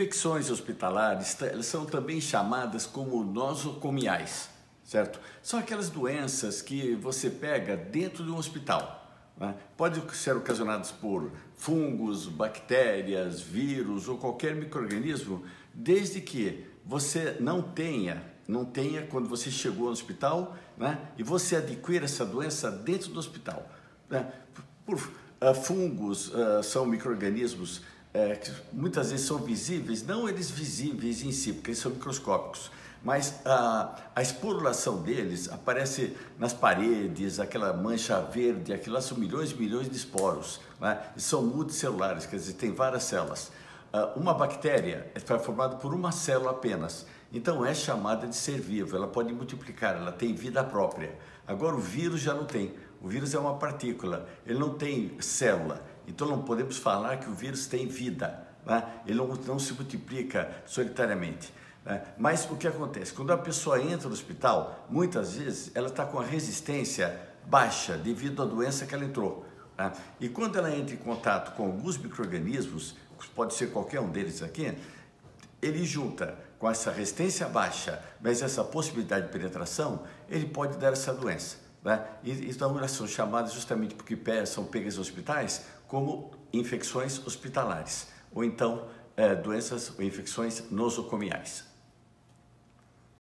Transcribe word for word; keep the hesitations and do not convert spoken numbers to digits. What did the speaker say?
Infecções hospitalares, elas são também chamadas como nosocomiais, certo? São aquelas doenças que você pega dentro de um hospital, né? Pode ser ocasionadas por fungos, bactérias, vírus ou qualquer micro-organismo, desde que você não tenha, não tenha quando você chegou no hospital, né? E você adquire essa doença dentro do hospital, né? Por, uh, fungos uh, são micro-organismos É, que muitas vezes são visíveis, não eles visíveis em si, porque eles são microscópicos, mas a, a esporulação deles aparece nas paredes, aquela mancha verde, aquilo lá são milhões e milhões de esporos, né? E são multicelulares, quer dizer, tem várias células. Uh, uma bactéria é formada por uma célula apenas, então é chamada de ser vivo, ela pode multiplicar, ela tem vida própria. Agora o vírus já não tem, o vírus é uma partícula, ele não tem célula. Então não podemos falar que o vírus tem vida, né? Ele não, não se multiplica solitariamente, né? Mas o que acontece? Quando a pessoa entra no hospital, muitas vezes ela está com a resistência baixa devido à doença que ela entrou, né? E quando ela entra em contato com alguns micro-organismos, pode ser qualquer um deles aqui, ele junta com essa resistência baixa, mas essa possibilidade de penetração, ele pode dar essa doença, né? E então elas são chamadas justamente porque são pegas em hospitais como infecções hospitalares, ou então é, doenças ou infecções nosocomiais.